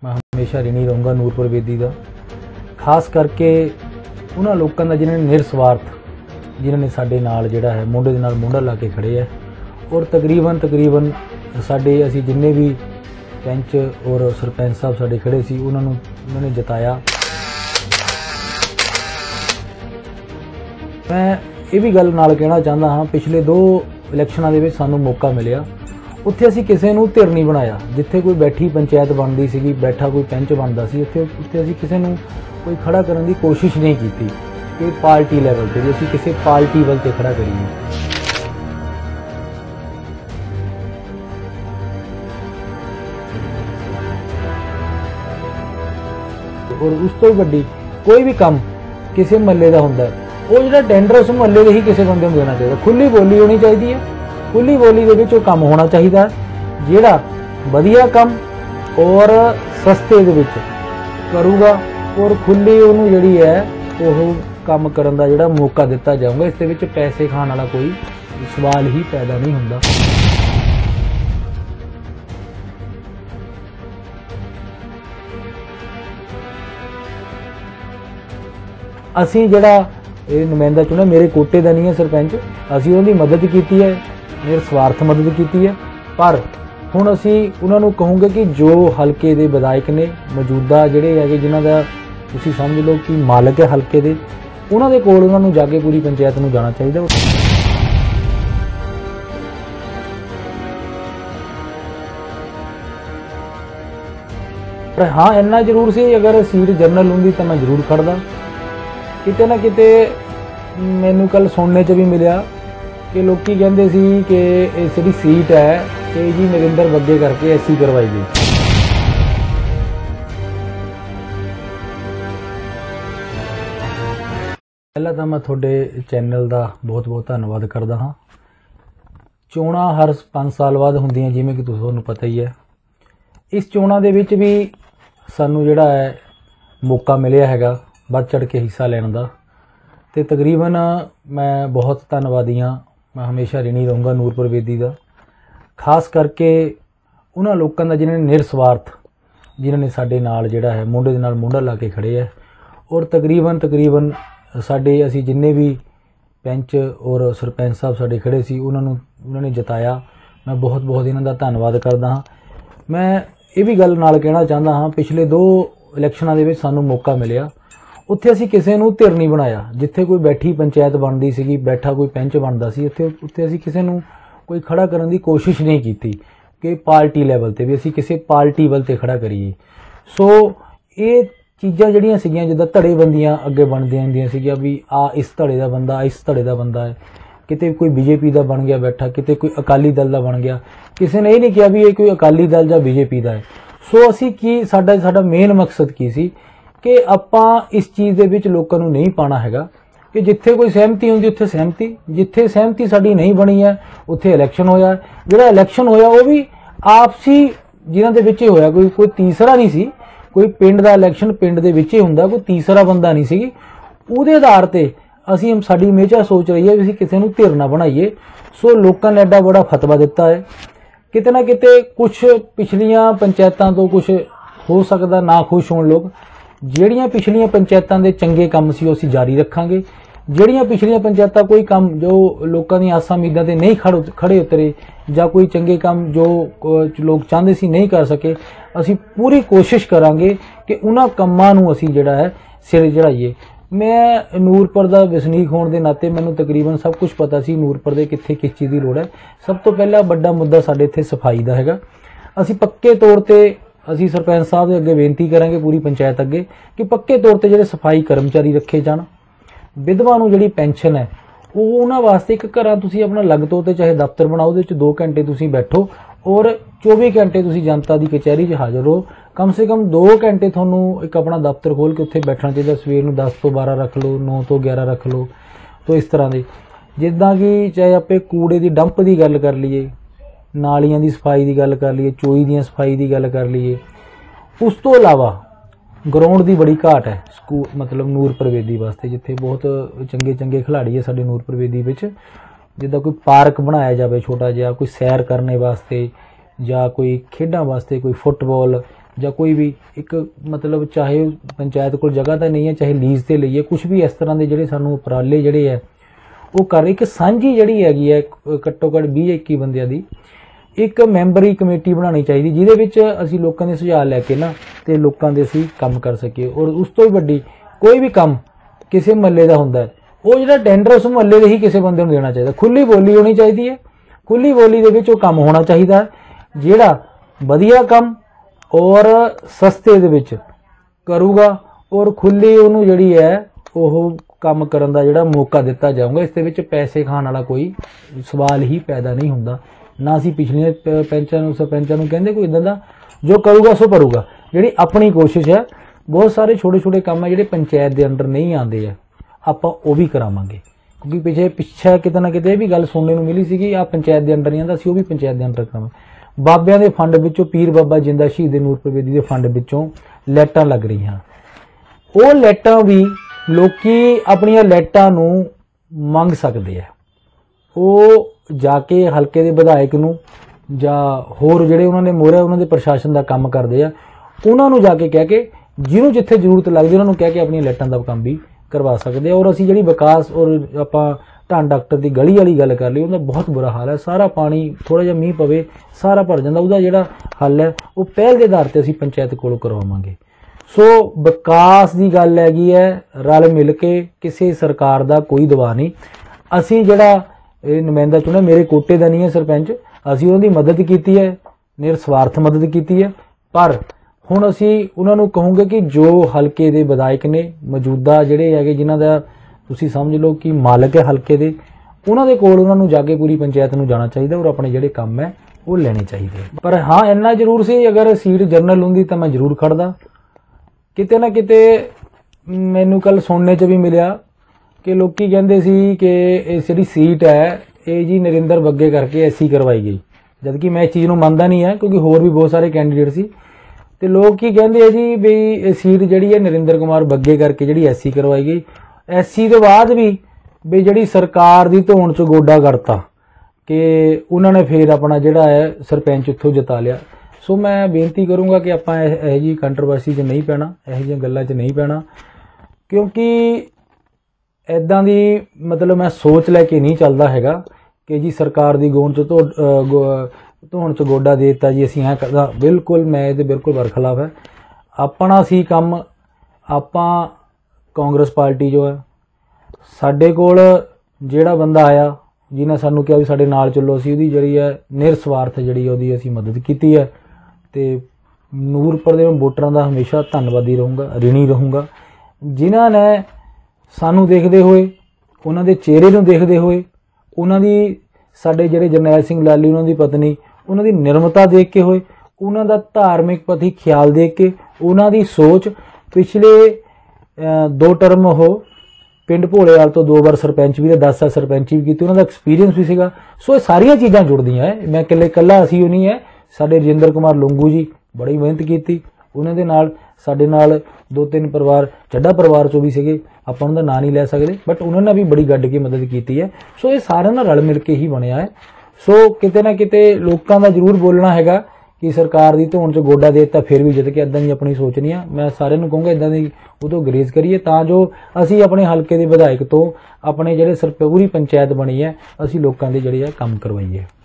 मैं हमेशा ऋणी रहूँगा ਨੂਰਪੁਰ ਬੇਦੀ ਦਾ। खास करके उन्होंने लोगों का जिन्होंने निरस्वार्थ जिन्होंने साडे नाल जिहड़ा है मोढे दे नाल मोढा ला के खड़े है और तकरीबन साडे असीं जिन्ने भी पैंच और सरपंच साहब साडे खड़े सी उन्होंने जिताया। मैं ये भी गल नाल कहना चाहता हाँ, पिछले 2 इलैक्शनां दे विच सानूं मौका मिलिया, उत्थे असीं किसी नूं धिर नहीं बनाया। जिथे कोई बैठी पंचायत बनती सी, बैठा कोई पैंच बनता सी, उत्थे असीं किसी नूं कोई खड़ा करने की कोशिश नहीं की कि पार्टी लैवल पर भी असीं किसी पार्टी वल ते खड़ा करिए। और उस तो वड्डी कोई भी काम किसी महल्ले का हुंदा वो जिहड़ा टेंडर उस महल्ले के ही किसी बंदे नूं देना चाहिए। खुली बोली होनी चाहिए है, खुली बोली दे विच काम होना चाहिए जिहड़ा वधिया काम और सस्ते दे विच करूगा और खुली उन्होंने जिहड़ी है वो काम करन दा जिहड़ा मौका दिता जाऊगा। इस दे विच पैसे खाण वाला कोई सवाल ही पैदा नहीं हुंदा। असीं जिहड़ा ये नुमाइंदा चुनिया मेरे कोटे दा नहीं है सरपंच, असीं उहदी मदद कीती है, मेरे स्वार्थ मदद की है, पर हुण असीं उन्हां नूं कहूंगे कि जो हलके दे विधायक ने मौजूदा जिहड़े है जिन्हां दा तुसीं समझ लो कि मालक है हलके दे, उन्हां दे कोल उन्हां नूं जाके पूरी पंचायत नूं जाना चाहिए। पर हाँ इन्ना जरूर सी अगर सीट जनरल हुंदी तो मैं जरूर खड़दा। किते ना किते मैनूं कल सुनने च भी मिलिया कि लोग कहते सी कि इस जिहड़ी सीट है कि जी नरेंद्र बग्गे करके ऐसी करवाई गई। पहला तो मैं थोड़े चैनल का बहुत बहुत धन्यवाद करता हाँ। चोणां हर 5 साल बाद होंदियां जिवें कि तुहानूं पता ही है। इस चोणां दे विच भी सानूं जिहड़ा है मौका मिलिया हैगा बढ़ चढ़ के हिस्सा लैण दा, ते तकरीबन मैं बहुत धन्नवादी हाँ। मैं हमेशा ऋणी रहूँगा ਨੂਰਪੁਰ ਬੇਦੀ ਦਾ। खास करके उन्होंने लोगों का जिन्होंने निरस्वार्थ जिन्होंने साडे नाल जिहड़ा है मोढे दे नाल मोढा ला के खड़े है और तकरीबन साडे असीं जिन्ने भी पैंच और सरपंच साहब साडे खड़े सी उन्होंने जिताया। मैं बहुत बहुत इन्हां दा धन्नवाद करदा हाँ। मैं ये भी गल नाल कहना चाहता हाँ, पिछले 2 इलैक्शनां दे विच सानूं मौका मिलिया, उत्थे असीं किसी नूं धिर नहीं बनाया। जिथे कोई बैठी पंचायत बनती सी, बैठा कोई पैंच बनता सी, उत्थे असीं किसी नूं कोई खड़ा करने की कोशिश नहीं की कि पार्टी लैवल पर भी असीं किसी पार्टी वल ते खड़ा करिए। सो ये चीज़ां जिहड़ियां सीगियां जिद्दां धड़ेबंदियां अगे बनदियां हुंदियां सीगियां भी आ इस धड़े दा बंदा इस धड़े दा बंदा है, किते कोई बीजेपी दा बन गया बैठा, किते कोई अकाली दल दा बन गया, किसी ने ये नहीं कहा भी ये कोई अकाली दल जां बीजेपी दा है। सो असीं की साडा मेन मकसद की सी कि आपां इस चीज़ दे विच लोकां नूं नहीं पाना हैगा कि जिथे कोई सहमति होंदी उत्थे सहमति, जिथे सहमति साडी नहीं बनी है उत्थे इलैक्शन होया। जिहड़ा इलैक्शन होया वो भी आपसी जिन्हां दे विच होया, कोई तीसरा नहीं सी। कोई पिंड दा इलैक्शन पिंड दे विच ही हुंदा, कोई तीसरा बंदा नहीं सी। उहदे आधार ते असीं साडी हमेशा सोच रही है भी असीं किसी नूं धिर ना बनाईए। सो लोकां ने एडा बड़ा फतवा दिता है। किते ना किते कुछ पिछलियां पंचायतां तो कुछ हो सकदा ना खुश होण लोग। ਜਿਹੜੀਆਂ पिछलियां पंचायतां दे चंगे काम सी ਉਹ ਅਸੀਂ जारी रखांगे। ਜਿਹੜੀਆਂ पिछलियां पंचायतां कोई काम जो लोगों दी आसां उम्मीदां ते नहीं खड़े उतरे ਜਾਂ कोई चंगे काम जो लोग चाहते सी नहीं कर सके, ਅਸੀਂ पूरी कोशिश करांगे कि उन्हां ਕੰਮਾਂ ਨੂੰ ਅਸੀਂ ਜਿਹੜਾ है सिर चढ़ाइए। मैं ਨੂਰਪੁਰ ਦਾ ਵਸਨੀਕ होने के नाते मैनूं तकरीबन सब कुछ पता सी ਨੂਰਪੁਰ ਦੇ कित्थे किस चीज़ की लोड़ है। सब तो पहला वड्डा मुद्दा साडे इत्थे सफाई का हैगा। ਅਸੀਂ पक्के तौर पर असीं सरपंच साहब के अगे बेनती करांगे पूरी पंचायत अगे कि पक्के तौर पर जिहड़े सफाई कर्मचारी रखे जाण। विधवा नूं जिहड़ी पेंशन है वो उन्हां वास्ते एक घरां तुसीं अपना अलग तौर ते चाहे दफ्तर बनाओ, उहदे विच 2 घंटे तुसीं बैठो और 24 घंटे तुसीं जनता की कचहरी च हाज़र हो। कम से कम 2 घंटे तुहानूं एक अपना दफ्तर खोल के उत्थे बैठना चाहिए। सवेर नूं 10 तो 12 रख लो, 9 तो 11 रख लो। तो इस तरह के जिद्दां कि चाहे आपे कूड़े की डंप की गल कर लीए, नालियां की सफाई की गल कर लीए, चोई दी सफाई की गल कर लीए। उस तो इलावा ग्राउंड की बड़ी घाट है स्कूल मतलब ਨੂਰਪੁਰ ਬੇਦੀ वास्ते, जिथे बहुत चंगे चंगे खिलाड़ी है साडे ਨੂਰਪੁਰ ਬੇਦੀ विच। जिद्दां कोई पार्क बनाया जाए छोटा जिहा, कोई सैर करने वास्ते या कोई खेडां वास्ते, कोई फुटबॉल ਜਾਂ ਕੋਈ ਵੀ ਇੱਕ ਮਤਲਬ ਚਾਹੇ ਪੰਚਾਇਤ ਕੋਲ ਜਗ੍ਹਾ ਤਾਂ ਨਹੀਂ ਹੈ, ਚਾਹੇ ਲੀਜ਼ ਤੇ ਲਈਏ, ਕੁਝ ਵੀ ਇਸ ਤਰ੍ਹਾਂ ਦੇ ਜਿਹੜੇ ਸਾਨੂੰ ਉਪਰਾਲੇ ਜਿਹੜੇ ਹੈ ਉਹ ਕਰ ਇੱਕ ਸਾਂਝੀ ਜਿਹੜੀ ਹੈਗੀ ਹੈ ਘੱਟੋ ਘੱਟ 20-21 ਬੰਦਿਆਂ ਦੀ ਇੱਕ ਮੈਂਬਰੀ ਕਮੇਟੀ ਬਣਾਉਣੀ ਚਾਹੀਦੀ, ਜਿਹਦੇ ਵਿੱਚ ਅਸੀਂ ਲੋਕਾਂ ਦੇ ਸੁਝਾਅ ਲੈ ਕੇ ਨਾ ਤੇ ਲੋਕਾਂ ਦੇ ਅਸੀਂ ਕੰਮ ਕਰ ਸਕੀਏ। ਔਰ ਉਸ ਤੋਂ ਵੀ ਵੱਡੀ ਕੋਈ ਵੀ ਕੰਮ ਕਿਸੇ ਮਹੱਲੇ ਦਾ ਹੁੰਦਾ ਉਹ ਜਿਹੜਾ ਟੈਂਡਰ ਉਸ ਮਹੱਲੇ ਦੇ ਹੀ ਕਿਸੇ ਬੰਦੇ ਨੂੰ ਦੇਣਾ ਚਾਹੀਦਾ। ਖੁੱਲੀ ਬੋਲੀ ਹੋਣੀ ਚਾਹੀਦੀ ਹੈ, ਖੁੱਲੀ ਬੋਲੀ ਦੇ ਵਿੱਚ ਉਹ ਕੰਮ ਹੋਣਾ ਚਾਹੀਦਾ ਜਿਹੜਾ ਵਧੀਆ ਕੰਮ ਔਰ ਸਸਤੇ ਦੇ ਵਿੱਚ ਕਰੂਗਾ ਔਰ ਖੁੱਲੀ ਉਹਨੂੰ ਜਿਹੜੀ ਹੈ ਉਹ ਕੰਮ ਕਰਨ ਦਾ ਜਿਹੜਾ ਮੌਕਾ ਦਿੱਤਾ ਜਾਊਗਾ। ਇਸ ਦੇ ਵਿੱਚ ਪੈਸੇ ਖਾਣ ਵਾਲਾ ਕੋਈ ਸਵਾਲ ਹੀ ਪੈਦਾ ਨਹੀਂ ਹੁੰਦਾ। ਨਾ ਅਸੀਂ ਪਿਛਲੀਆਂ ਸਰਪੰਚਾਂ ਨੂੰ ਕਹਿੰਦੇ ਕੋਈ ਇਦਾਂ ਦਾ, ਜੋ ਕਰੂਗਾ ਸੋ ਭਰੂਗਾ। ਜਿਹੜੀ ਆਪਣੀ ਕੋਸ਼ਿਸ਼ ਹੈ, ਬਹੁਤ ਸਾਰੇ ਛੋਟੇ ਛੋਟੇ ਕੰਮ ਹੈ ਜਿਹੜੇ ਪੰਚਾਇਤ ਦੇ ਅੰਡਰ ਨਹੀਂ ਆਉਂਦੇ ਆ, ਆਪਾਂ ਉਹ ਵੀ ਕਰਾਵਾਂਗੇ। ਕਿਉਂਕਿ ਪਿੱਛੇ ਕਿਤੇ ਨਾ ਕਿਤੇ ਇਹ ਵੀ ਗੱਲ ਸੁਣਨੇ ਨੂੰ ਮਿਲੀ ਸੀਗੀ ਆ ਪੰਚਾਇਤ ਦੇ ਅੰਡਰ ਨਹੀਂ ਆਉਂਦਾ, ਅਸੀਂ ਉਹ ਵੀ ਪੰਚਾਇਤ ਦੇ ਅੰਡਰ ਕਰਾਵਾਂਗੇ। ਬਾਬਿਆਂ ਦੇ ਫੰਡ ਵਿੱਚੋਂ, ਪੀਰ ਬਾਬਾ ਜਿੰਦਾ ਸ਼ਹੀਦ ਨੂਰਪੁਰ ਬੇਦੀ ਦੇ ਫੰਡ ਵਿੱਚੋਂ ਲਾਈਟਾਂ ਲੱਗ ਰਹੀਆਂ, ਉਹ ਲਾਈਟਾਂ ਵੀ ਲੋਕੀ ਆਪਣੀਆਂ ਲਾਈਟਾਂ ਨੂੰ ਮੰਗ ਸਕਦੇ ਆ। ਉਹ ਜਾ ਕੇ ਹਲਕੇ ਦੇ ਵਿਧਾਇਕ ਨੂੰ ਜਾਂ ਹੋਰ ਜਿਹੜੇ ਉਹਨਾਂ ਨੇ ਮੋਹਰੇ ਉਹਨਾਂ ਦੇ ਪ੍ਰਸ਼ਾਸਨ ਦਾ ਕੰਮ ਕਰਦੇ ਆ, ਉਹਨਾਂ ਨੂੰ ਜਾ ਕੇ ਕਹਿ ਕੇ, ਜਿਹਨੂੰ ਜਿੱਥੇ ਜ਼ਰੂਰਤ ਲੱਗਦੀ ਉਹਨਾਂ ਨੂੰ ਕਹਿ ਕੇ ਆਪਣੀਆਂ ਲਾਈਟਾਂ ਦਾ ਕੰਮ ਵੀ ਕਰਵਾ ਸਕਦੇ ਆ। ਔਰ ਅਸੀਂ ਜਿਹੜੀ ਵਿਕਾਸ ਔਰ ਆਪਾਂ ਢਾਣ ਡਾਕਟਰ ਦੀ ਗਲੀ ਵਾਲੀ ਗੱਲ ਕਰ ਲਈ, ਉਹਦਾ ਬਹੁਤ ਬੁਰਾ ਹਾਲ ਹੈ। ਸਾਰਾ ਪਾਣੀ ਥੋੜਾ ਜਿਹਾ ਮੀਂਹ ਪਵੇ ਸਾਰਾ ਭਰ ਜਾਂਦਾ। ਉਹਦਾ ਜਿਹੜਾ ਹੱਲ ਹੈ ਉਹ ਪਹਿਲ ਦੇ ਆਧਾਰ ਤੇ ਅਸੀਂ ਪੰਚਾਇਤ ਕੋਲੋਂ ਕਰਵਾਵਾਂਗੇ। ਸੋ ਵਿਕਾਸ ਦੀ ਗੱਲ ਹੈਗੀ ਹੈ, ਰਲ ਮਿਲ ਕੇ, ਕਿਸੇ ਸਰਕਾਰ ਦਾ ਕੋਈ ਦਬਾਅ ਨਹੀਂ। ਅਸੀਂ ਜਿਹੜਾ ਇਹ ਨੁਮਾਇੰਦਾ ਚੁਣਿਆ, ਮੇਰੇ ਕੋਟੇ ਦਾ ਨਹੀਂ ਹੈ ਸਰਪੰਚ, ਅਸੀਂ ਉਹਨਾਂ ਦੀ ਮਦਦ ਕੀਤੀ ਹੈ, ਨਿਰਸਵਾਰਥ ਮਦਦ ਕੀਤੀ ਹੈ। ਪਰ ਹੁਣ ਅਸੀਂ ਉਹਨਾਂ ਨੂੰ ਕਹੂੰਗੇ ਕਿ ਜੋ ਹਲਕੇ ਦੇ ਵਿਧਾਇਕ ਨੇ ਮੌਜੂਦਾ ਜਿਹੜੇ ਹੈਗੇ, ਜਿਨ੍ਹਾਂ ਦਾ ਤੁਸੀਂ ਸਮਝ ਲਓ ਕਿ ਮਾਲਕ ਹੈ ਹਲਕੇ ਦੇ, ਉਹਨਾਂ ਦੇ ਕੋਲ ਉਹਨਾਂ ਨੂੰ ਜਾ ਕੇ ਪੂਰੀ ਪੰਚਾਇਤ ਨੂੰ ਜਾਣਾ ਚਾਹੀਦਾ ਔਰ ਆਪਣੇ ਜਿਹੜੇ ਕੰਮ ਹੈ ਉਹ ਲੈਣੇ ਚਾਹੀਦੇ। ਪਰ ਹਾਂ ਇੰਨਾ ਜ਼ਰੂਰ ਸੀ, ਅਗਰ ਸੀਟ ਜਨਰਲ ਹੁੰਦੀ ਤਾਂ ਮੈਂ ਜ਼ਰੂਰ ਖੜਦਾ। ਕਿਤੇ ਨਾ ਕਿਤੇ ਮੈਨੂੰ ਕੱਲ ਸੁਣਨੇ 'ਚ ਵੀ ਮਿਲਿਆ ਕਿ ਲੋਕੀ ਕਹਿੰਦੇ ਸੀ ਕਿ ਇਹ ਜਿਹੜੀ ਸੀਟ ਹੈ ਇਹ ਜੀ ਨਰਿੰਦਰ ਬੱਗੇ ਕਰਕੇ ਐਸੀ ਕਰਵਾਈ ਗਈ, ਜਦਕਿ ਮੈਂ ਇਸ ਚੀਜ਼ ਨੂੰ ਮੰਨਦਾ ਨਹੀਂ ਹੈ, ਕਿਉਂਕਿ ਹੋਰ ਵੀ ਬਹੁਤ ਸਾਰੇ ਕੈਂਡੀਡੇਟ ਸੀ। ਤੇ ਲੋਕ ਕੀ ਕਹਿੰਦੇ ਆ ਜੀ ਵੀ ਇਹ ਸੀਟ ਜਿਹੜੀ ਹੈ ਨਰਿੰਦਰ ਕੁਮਾਰ ਬੱਗੇ ਕਰਕੇ ਜਿਹੜੀ ਐਸੀ ਕਰਵਾਈ ਗਈ। ਐਸੀ ਤੋਂ ਬਾਅਦ ਵੀ ਜਿਹੜੀ ਸਰਕਾਰ ਦੀ ਧੌਣ 'ਚ ਗੋਡਾ ਕਰਤਾ ਕਿ ਉਹਨਾਂ ਨੇ ਫੇਰ ਆਪਣਾ ਜਿਹੜਾ ਹੈ ਸਰਪੰਚ ਉੱਥੋਂ ਜਿਤਾ ਲਿਆ। ਸੋ ਮੈਂ ਬੇਨਤੀ ਕਰੂੰਗਾ ਕਿ ਆਪਾਂ ਇਹੋ ਜਿਹੀ ਕੰਟਰੋਵਰਸੀ 'ਚ ਨਹੀਂ ਪੈਣਾ, ਇਹੋ ਜਿਹੀਆਂ ਗੱਲਾਂ 'ਚ ਨਹੀਂ ਪੈਣਾ, ਕਿਉਂਕਿ ਇੱਦਾਂ ਦੀ ਮਤਲਬ ਮੈਂ ਸੋਚ ਲੈ ਕੇ ਨਹੀਂ ਚੱਲਦਾ ਹੈਗਾ ਕਿ ਜੀ ਸਰਕਾਰ ਦੀ ਗੋਂਡ 'ਚ ਧੌਣ 'ਚ ਗੋਡਾ ਦੇ ਦਿੱਤਾ ਜੀ ਅਸੀਂ ਐਂ ਕਰਦਾ। ਬਿਲਕੁਲ ਮੈਂ ਇਹਦੇ ਬਿਲਕੁਲ ਬਰਖਲਾਫ ਹੈ। ਆਪਣਾ ਸੀ ਕੰਮ, ਆਪਾਂ ਕਾਂਗਰਸ ਪਾਰਟੀ ਜੋ ਹੈ, ਸਾਡੇ ਕੋਲ ਜਿਹੜਾ ਬੰਦਾ ਆਇਆ ਜਿਹਨੇ ਸਾਨੂੰ ਕਿਹਾ ਵੀ ਸਾਡੇ ਨਾਲ ਚੱਲੋ, ਅਸੀਂ ਉਹਦੀ ਜਿਹੜੀ ਹੈ ਨਿਰਸਵਾਰਥ ਜਿਹੜੀ ਉਹਦੀ ਅਸੀਂ ਮਦਦ ਕੀਤੀ ਹੈ। ਤੇ ਨੂਰਪੁਰ ਦੇ ਵੋਟਰਾਂ ਦਾ ਹਮੇਸ਼ਾ ਧੰਨਵਾਦੀ ਰਹੂੰਗਾ, ਰਿਣੀ ਰਹੂੰਗਾ, ਜਿਨ੍ਹਾਂ ਨੇ ਸਾਨੂੰ ਦੇਖਦੇ ਹੋਏ, ਉਹਨਾਂ ਦੇ ਚਿਹਰੇ ਨੂੰ ਦੇਖਦੇ ਹੋਏ, ਉਹਨਾਂ ਦੀ ਸਾਡੇ ਜਿਹੜੇ ਜਰਨੈਲ ਸਿੰਘ ਲਾਲੀ ਉਹਨਾਂ ਦੀ ਪਤਨੀ, ਉਹਨਾਂ ਦੀ ਨਿਰਮਤਾ ਦੇਖ ਕੇ ਹੋਏ, ਉਹਨਾਂ ਦਾ ਧਾਰਮਿਕ ਪ੍ਰਤੀ ਖਿਆਲ ਦੇਖ ਕੇ, ਉਹਨਾਂ ਦੀ ਸੋਚ, ਪਿਛਲੇ 2 ਟਰਮ ਉਹ ਪਿੰਡ ਭੋਲੇਵਾਲ ਤੋਂ 2 ਵਾਰ ਸਰਪੰਚ ਵੀ ਤੇ 10 ਸਾਲ ਸਰਪੰਚੀ ਵੀ ਕੀਤੀ, ਉਹਨਾਂ ਦਾ ਐਕਸਪੀਰੀਅੰਸ ਵੀ ਸੀਗਾ। ਸੋ ਇਹ ਸਾਰੀਆਂ ਚੀਜ਼ਾਂ ਜੁੜਦੀਆਂ ਹੈ। ਮੈਂ ਇਕੱਲਾ ਅਸੀਂ ਉਹ ਨਹੀਂ ਹੈ। ਸਾਡੇ ਰਜਿੰਦਰ ਕੁਮਾਰ ਲੰਗੂ ਜੀ ਬੜੀ ਮਿਹਨਤ ਕੀਤੀ, ਉਹਨਾਂ ਦੇ ਨਾਲ ਸਾਡੇ ਨਾਲ 2-3 ਪਰਿਵਾਰ ਚੱਡਾ ਪਰਿਵਾਰ 'ਚੋਂ ਵੀ ਸੀਗੇ, ਆਪਾਂ ਉਹਨਾਂ ਦਾ ਨਾਂ ਨਹੀਂ ਲੈ ਸਕਦੇ, ਬਟ ਉਹਨਾਂ ਨੇ ਵੀ ਬੜੀ ਗੱਡ ਕੇ ਮਦਦ ਕੀਤੀ ਹੈ। ਸੋ ਇਹ ਸਾਰਿਆਂ ਨਾਲ ਰਲ ਮਿਲ ਕੇ ਹੀ ਬਣਿਆ ਹੈ। ਸੋ ਕਿਤੇ ਨਾ ਕਿਤੇ ਲੋਕਾਂ ਦਾ ਜ਼ਰੂਰ ਬੋਲਣਾ ਹੈਗਾ ਕਿ ਸਰਕਾਰ ਦੀ ਧੌਣ 'ਚ ਗੋਡਾ ਦੇ ਦਿੱਤਾ ਫਿਰ ਵੀ ਜਿੱਤ ਕੇ, ਇੱਦਾਂ ਦੀ ਆਪਣੀ ਸੋਚ ਨਹੀਂ ਆ। ਮੈਂ ਸਾਰਿਆਂ ਨੂੰ ਕਹੂੰਗਾ ਇੱਦਾਂ ਦੀ ਉਹ ਤੋਂ ਗਰੇਜ਼ ਕਰੀਏ, ਤਾਂ ਜੋ ਅਸੀਂ ਆਪਣੇ ਹਲਕੇ ਦੇ ਵਿਧਾਇਕ ਤੋਂ ਆਪਣੇ ਜਿਹੜੇ ਪੂਰੀ ਪੰਚਾਇਤ ਬਣੀ ਹੈ, ਅਸੀਂ ਲੋਕਾਂ ਦੇ ਜਿਹੜੇ ਆ ਕੰਮ ਕਰਵਾਈਏ।